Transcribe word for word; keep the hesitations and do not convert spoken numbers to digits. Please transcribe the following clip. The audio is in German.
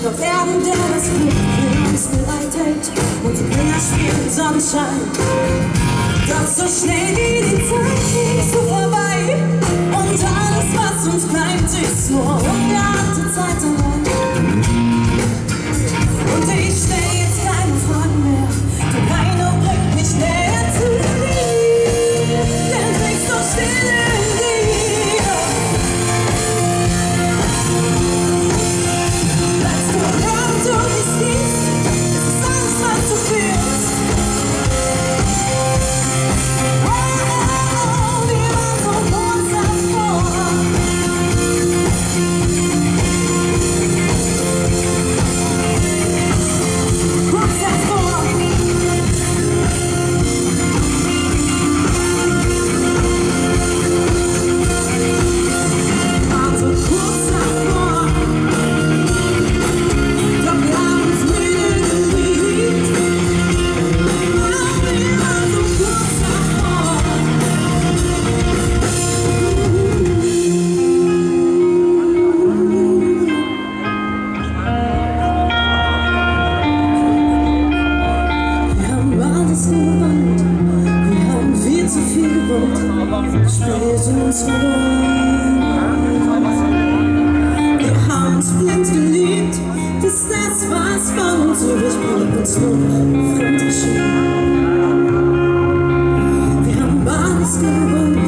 Doch werden der das Glück für uns bereitet und die Bringer spielen Sonnenschein. Doch so schnell wie die Zeit ist so vorbei und alles, was uns bleibt, ist nur ungeahnte Zeit allein. Und ich stell jetzt keine Fragen mehr, denn keine bringt mich näher zu dir, denn du bist so still in dir. Bleibst du around und ich siehst, es ist alles, was du fühlst. Oh, oh, oh, wir waren so kurz davor. Kurz davor. Also kurz davor. Doch wir haben uns müde geliebt. Wir waren so kurz davor. Wir haben alles gewollt, wir haben viel zu viel gewollt, spät uns verloren. Wir haben uns blind geliebt, bis das, was von uns übrig blieb, uns nur noch fremd erschien. Wir haben alles gewollt,